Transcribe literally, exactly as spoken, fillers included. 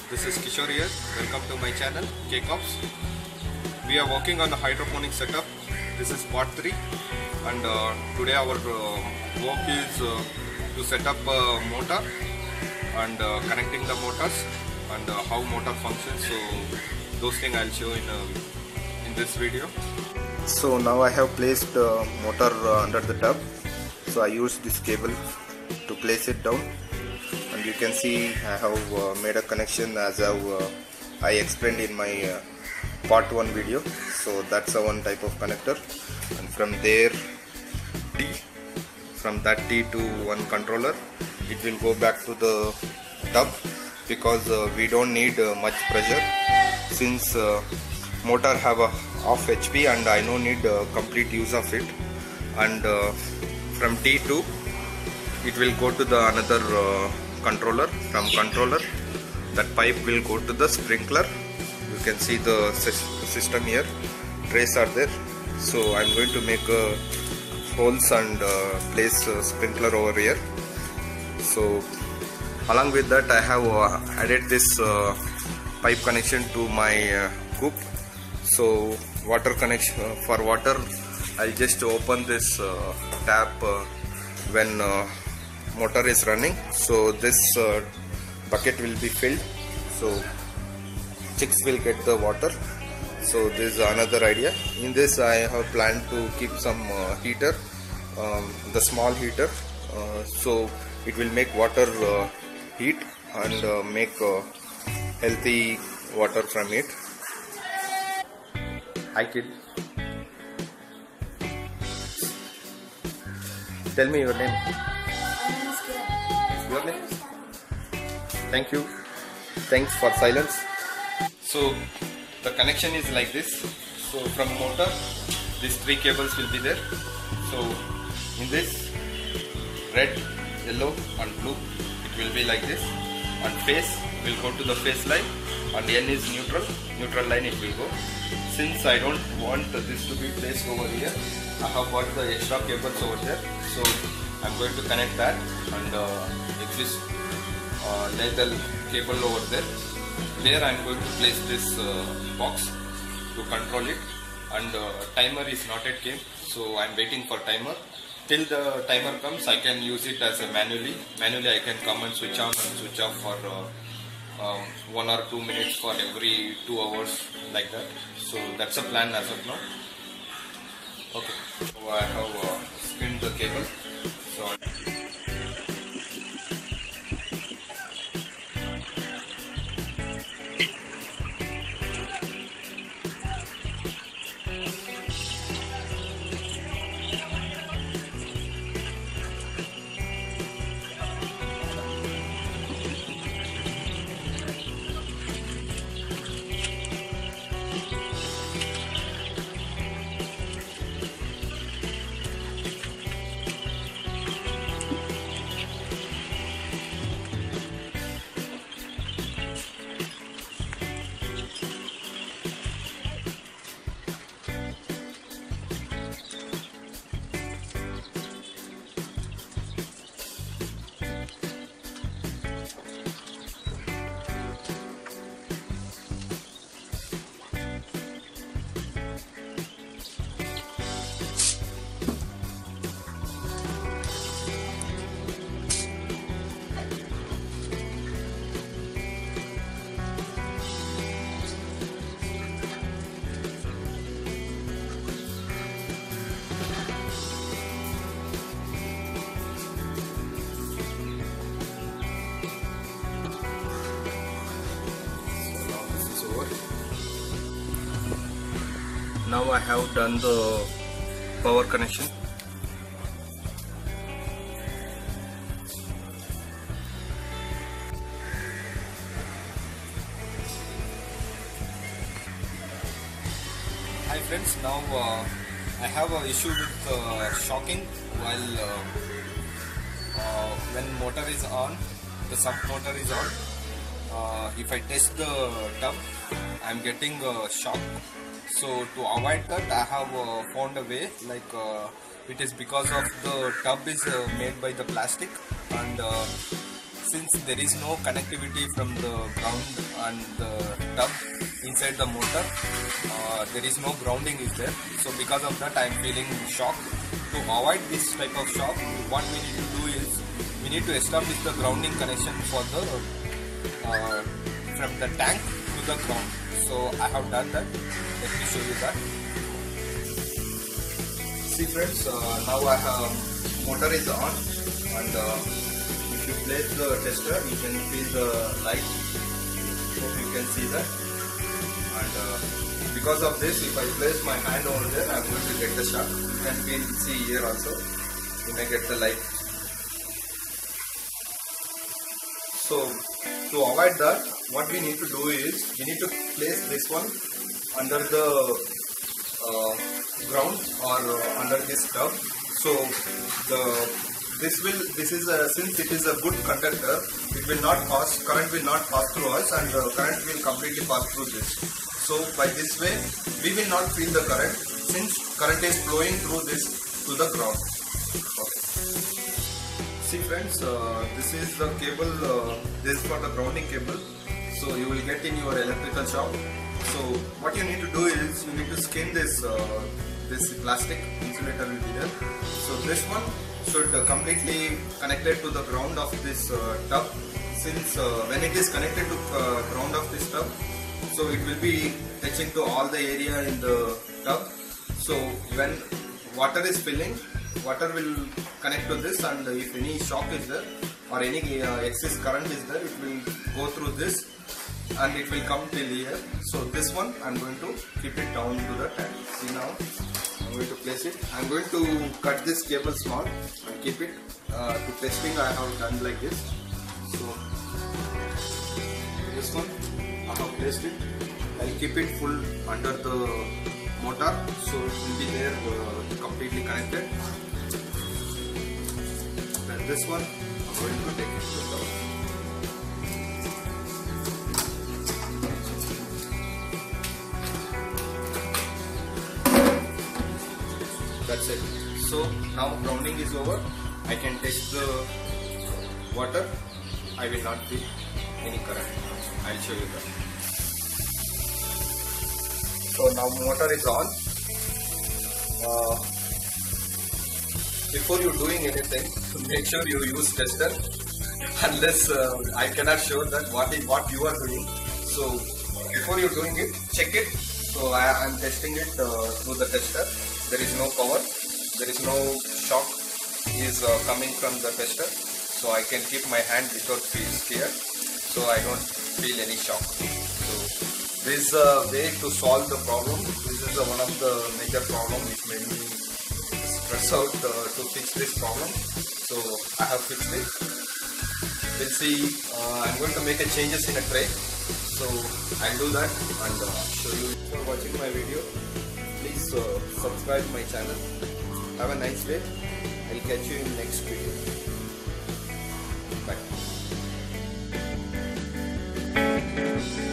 this is Kishore here. Welcome to my channel K-Cops. We are working on the hydroponic setup. This is part three, and uh, today our uh, work is uh, to set up a motor and uh, connecting the motors and uh, how motor functions. So those things I'll show in uh, in this video. So now I have placed the motor uh, under the tub. So I use this cable to place it down, and you can see I have uh, made a connection as how, uh, I explained in my uh, part one video. So that's a one type of connector, and from there T, from that T to one controller, it will go back to the tub because uh, we don't need uh, much pressure since uh, motor have a half H P and I don't need uh, complete use of it. And uh, from T two it will go to the another uh, controller. From controller that pipe will go to the sprinkler. You can see the system here, trays are there. So I'm going to make uh, holes and uh, place a sprinkler over here. So along with that I have uh, added this uh, pipe connection to my uh, coop. So water connection uh, for water, I'll just open this uh, tap uh, when uh, motor is running. So this uh, bucket will be filled, so chicks will get the water. So this is another idea. In this I have planned to keep some uh, heater, um, the small heater, uh, so it will make water uh, heat and uh, make uh, healthy water from it. Hi kid, tell me your name. Your name? Thank you. Thanks for silence. So the connection is like this. So from motor, these three cables will be there. So in this, red, yellow and blue, it will be like this. And phase will go to the phase line, and N is neutral, neutral line it will go. Since I don't want this to be placed over here, I have got the extra cables over there. So I'm going to connect that and uh, exist uh, lethal cable over there. There I'm going to place this uh, box to control it, and uh, timer is not yet came, so I'm waiting for timer. Till the timer comes, I can use it as a manually. Manually I can come and switch on and switch off for uh, um, one or two minutes for every two hours like that. So that's a plan as of now. Okay, so I have uh, spinned the cable. So Now I have done the power connection. hi friends, now uh, I have an issue with uh, shocking while uh, uh, when motor is on, the sump motor is on. Uh, if I test the tub, I am getting a shock. So to avoid that, I have uh, found a way, like uh, it is because of the tub is uh, made by the plastic, and uh, since there is no connectivity from the ground and the tub inside the motor, uh, there is no grounding is there. So because of that I am feeling shock. To avoid this type of shock, what we need to do is we need to establish the grounding connection for the uh, from the tank to the ground. So I have done that. Let me show you that. See friends, uh, now I have motor is on, and uh, if you place the tester you can feel the light. Hope you can see that. And uh, because of this, if I place my hand over there, I am going to get the shock. You can feel, see here also, you may get the light. So to avoid that, what we need to do is we need to place this one under the uh, ground or uh, under this tub. So the this will this is a, since it is a good conductor, it will not pass, current will not pass through us, and the current will completely pass through this. So by this way we will not feel the current, since current is flowing through this to the ground. Okay. See friends, uh, this is the cable, uh, this is for the grounding cable. So you will get in your electrical shop. So what you need to do is you need to skin this uh, this plastic insulator will be there. So this one should uh, completely connected to the ground of this uh, tub. Since uh, when it is connected to uh, ground of this tub, so it will be touching to all the area in the tub. So when water is filling, water will connect to this, and if any shock is there or any uh, excess current is there, it will go through this and it will come till here. So this one I am going to keep it down to the tank. See now, I am going to place it. I am going to cut this cable small and keep it. Uh, to testing I have done like this. So this one I have placed it. I will keep it full under the motor, so it will be there uh, completely connected. Then this one I am going to take it to the top. That's it. So now grounding is over. I can test the water. I will not feel any current. I will show you that. So now motor is on. Uh, before you doing anything, make sure you use tester. Unless uh, I cannot show that what is what you are doing. So before you doing it, check it. So I am testing it uh, through the tester. There is no power. There is no shock is uh, coming from the tester. So I can keep my hand without feel scared. So I don't feel any shock. So this is a way to solve the problem. This is uh, one of the major problem which made me stress out uh, to fix this problem. So I have fixed it. We'll see. Uh, I'm going to make a changes in a tray. So I'll do that and uh, show you. For watching my video, please uh, subscribe my channel. Have a nice day. I'll catch you in next video. Bye.